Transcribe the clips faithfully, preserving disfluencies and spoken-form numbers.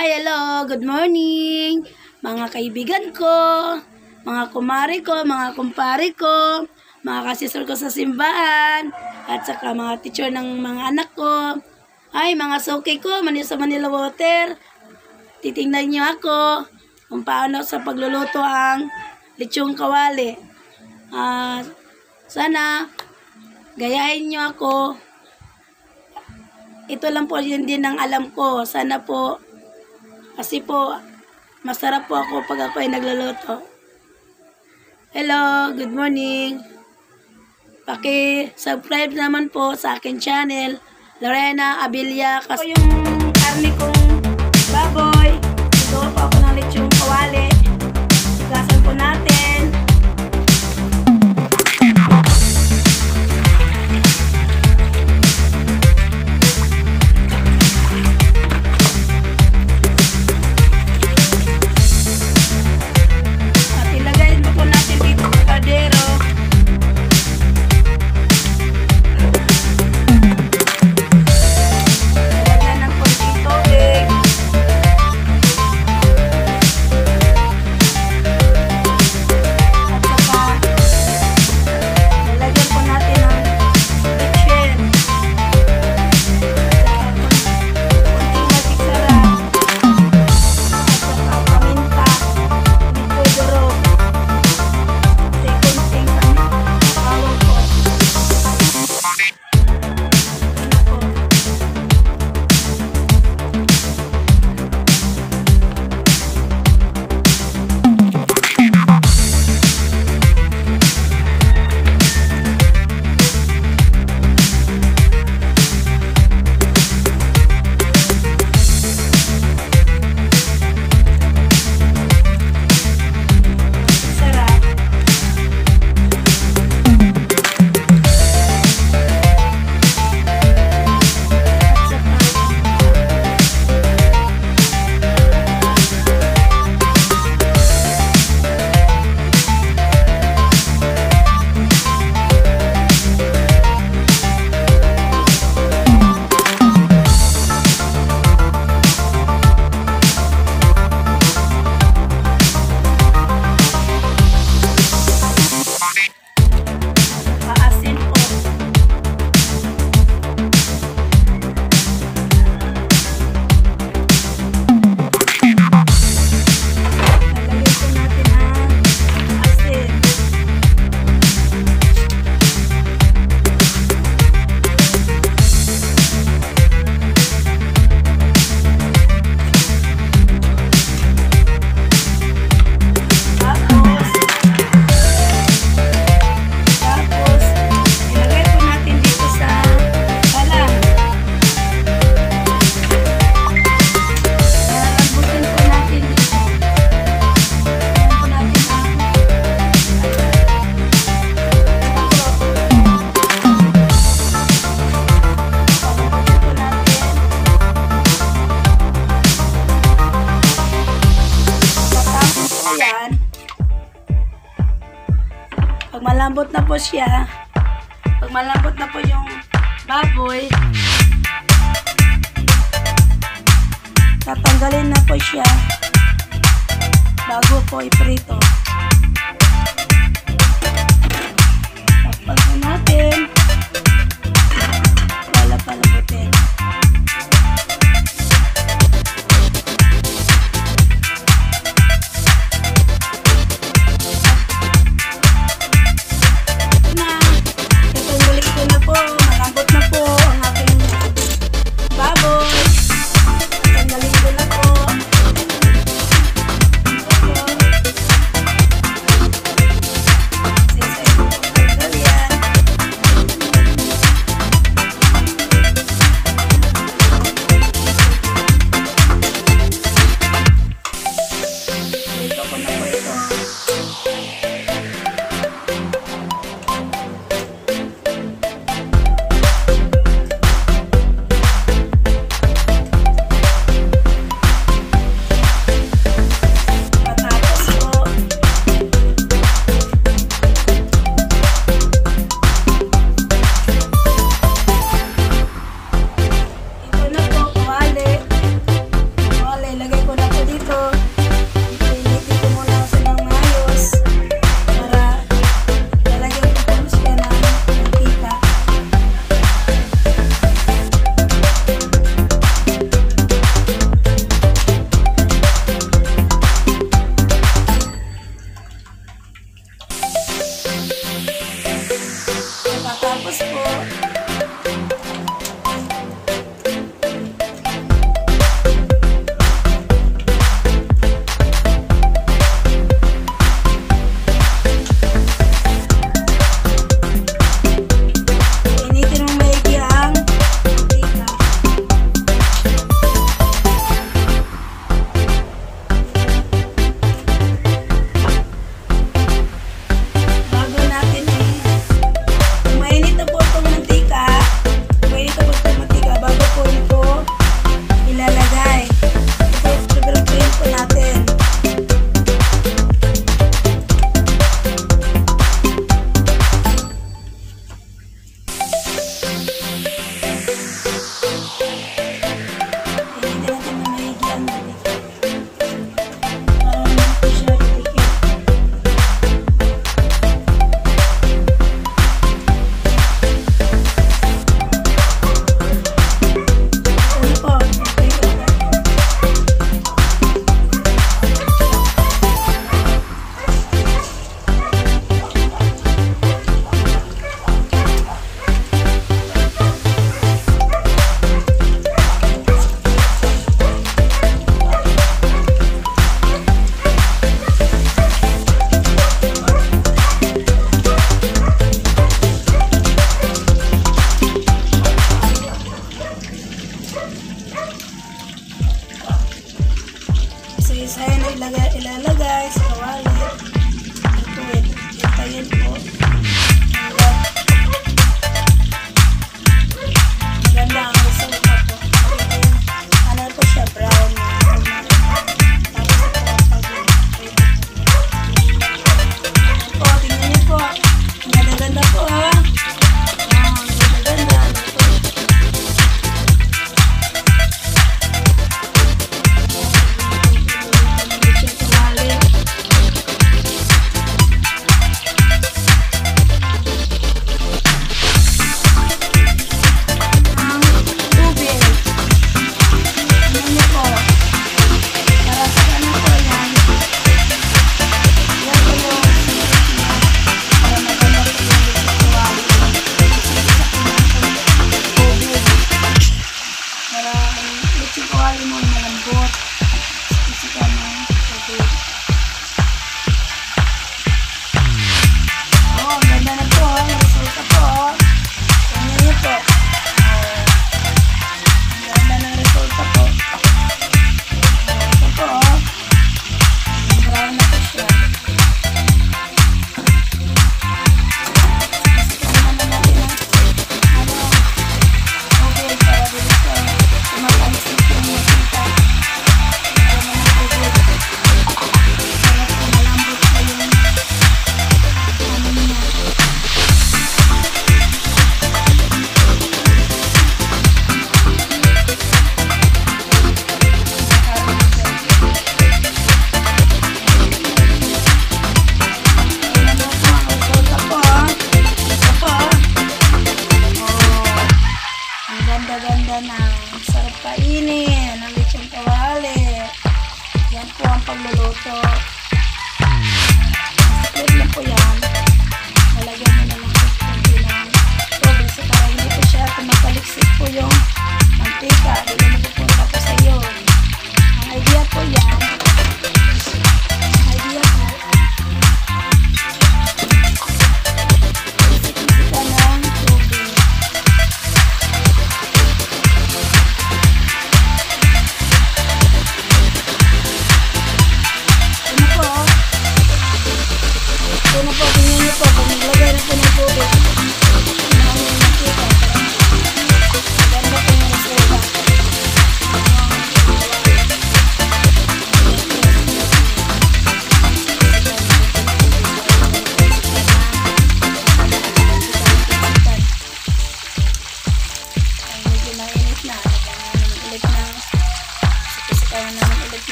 Hi, hello, good morning, mga kaibigan ko, mga kumari ko, mga kumpare ko, mga kasisor ko sa simbahan, at saka mga teacher ng mga anak ko. Ay, mga soke ko, mani sa Manila Water, titingnan niyo ako kung paano sa pagluluto ang lechong kawali. Uh, sana, gayahin niyo ako. Ito lang po yun din ang alam ko. Sana po, kasi po, masarap po ako pag ako ay nagluluto. Hello, good morning. Paki-subscribe naman po sa akin channel, Lorena Abilia. Kasi yung karne kong baboy, ito po ako ng lechong kawali. Gasan po natin. Pag malambot na po siya, pag malambot na po yung baboy, tatanggalin na po siya bago po iprito. Tapos po natin, wala palambutin. Ayan po. Maganda ang result po. Ano po siya, brown. Tapos ito ang pag-ibig. Po, tingnan niyo po. Ang ganda-ganda po ha. Ah, ang ganda-ganda. Hindi siya tumali.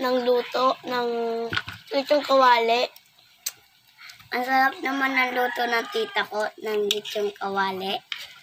ng luto ng lechong kawali. Ang sarap naman ng luto ng tita ko ng lechong kawali.